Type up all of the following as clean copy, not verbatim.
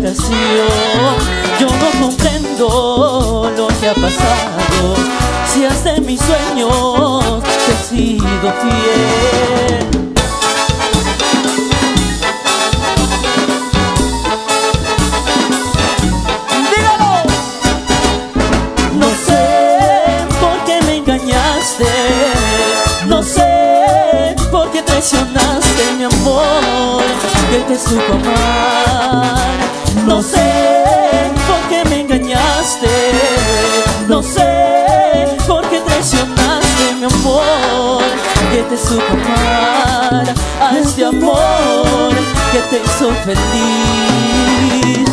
desesperación. Yo no comprendo lo que ha pasado. Si hasta en mis sueños te he sido fiel. No sé por qué traicionaste mi amor, que te supo amar. No sé por qué me engañaste. No sé por qué traicionaste mi amor, que te supo amar. A este amor que te hizo feliz.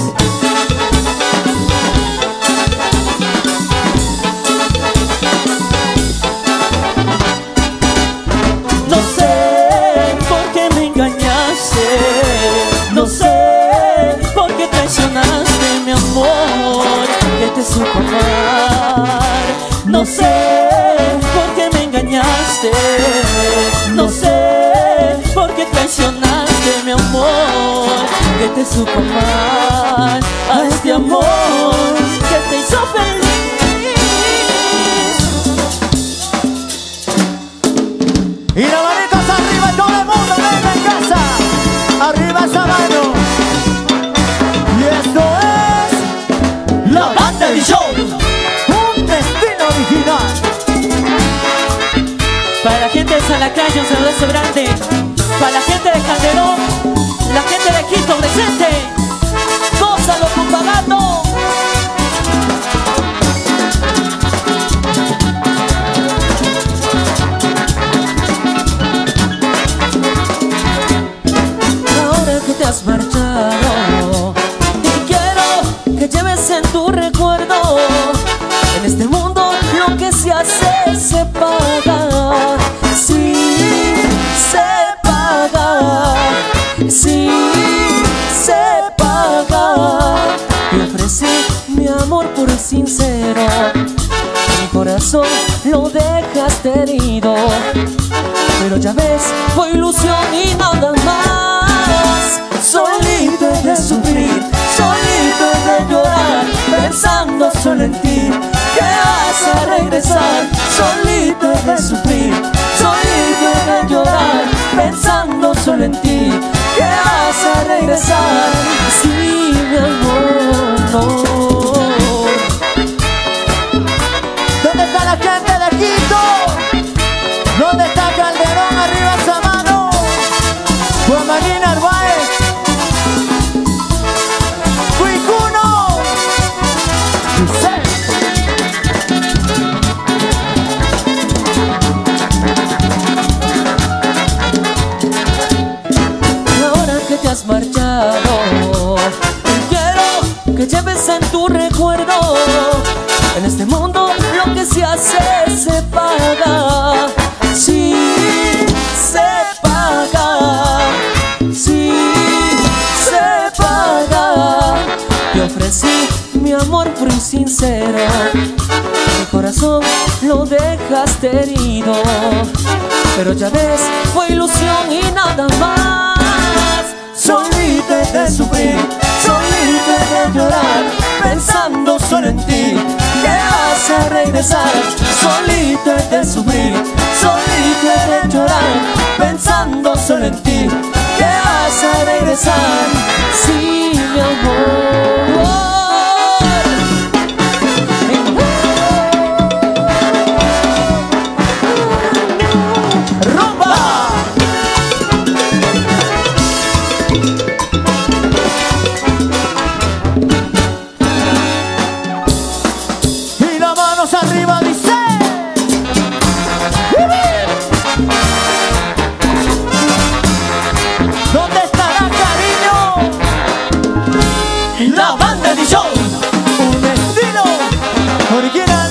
No sé por qué traicionaste mi amor, que te supo amar. No sé por qué me engañaste. No sé por qué traicionaste mi amor, que te supo amar. A este amor que te hizo feliz. Y la manitas arriba, todo el mundo venga en casa. Arriba esa mano. Y esto es La Banda Edition, un destino original. Para la gente de Salacaya, un saludo grande. Para la gente de Calderón, la gente de Quito presente. Gózalo con pagando. Te has marchado y quiero que lleves en tu recuerdo. En este mundo lo que se hace se paga. Sí, se paga. Sí, se paga. Te ofrecí mi amor puro y sincero. Mi corazón lo dejaste herido. Pero ya ves, fue ilusión y nada más. Solito he de sufrir, solito he de llorar, pensando solo en ti, que vas a regresar. Solito he de sufrir, solito he de llorar, pensando solo en ti, que vas a regresar. Sí, mi amor, no. ¿Dónde está la gente de Quito? ¿Dónde está Calderón? Arriba esa mano. Juan Marín Narváez. Cuicuno. Y ahora que te has marchado, quiero que lleves en tu recuerdo. En este mundo lo que se hace se paga. Sí, se paga. Sí, se paga. Te ofrecí mi amor puro y sincero. Mi corazón lo dejaste herido. Pero ya ves, fue ilusión y nada más. Solito he de sufrir, solito he de llorar, pensando solo en ti, que vas a regresar. Solito he de sufrir, solito he de llorar, pensando solo en ti, que vas a regresar. Sí, mi amor. Arriba dice. ¿Dónde estará cariño? La Banda Edition, un estilo original.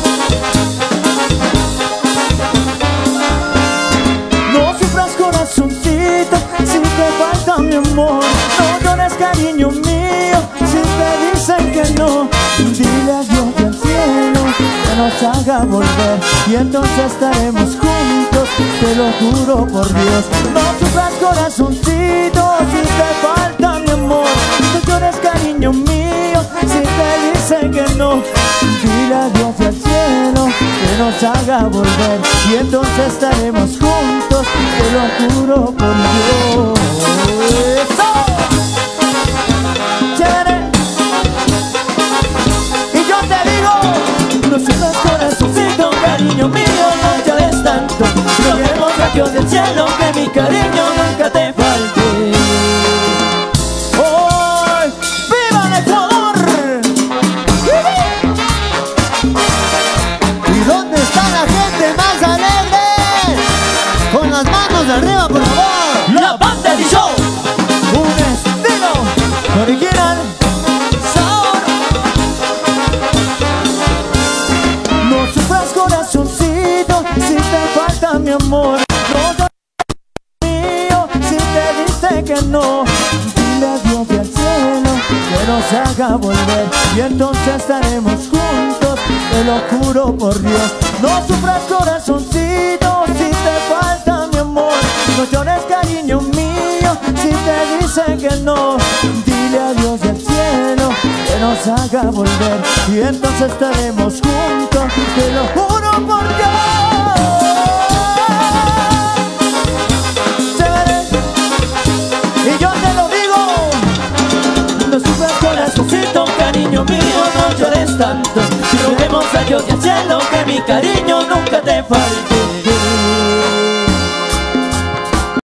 No sufras corazoncito si te falta mi amor. No llores cariño mío si te dicen que no. Dile adiós al cielo que nos haga volver, y entonces estaremos juntos, te lo juro por Dios. No sufras corazoncito si te falta mi amor. No llores cariño cariño mío. Si te dicen que no, dile adiós al cielo que nos haga volver, y entonces estaremos juntos, te lo juro por Dios. ¡Eso! ¡Chévere! Y yo te digo, no sufras corazoncito, cariño mío, no llores tanto. Roguemos a Dios del cielo que mi cariño nunca te falte. ¡Hoy! ¡Viva el Ecuador! ¿Y dónde está la gente más alegre? Con las manos de arriba, por favor. La Banda de Show, un estilo original. Sabor. No sufras corazoncito si te falta mi amor. No llores mío si te dice que no. Dile adiós al cielo que nos haga volver, y entonces estaremos juntos, te lo juro por Dios. No sufras corazoncito si te falta mi amor. No llores cariño mío si te dicen que no. Dile adiós al cielo que nos haga volver, y entonces estaremos juntos, te lo juro por Dios. Chévere. Y yo te lo digo, no sufras corazoncito, cariño mío, no llores tanto. Si roguemos a Dios y al cielo que mi cariño nunca te falte.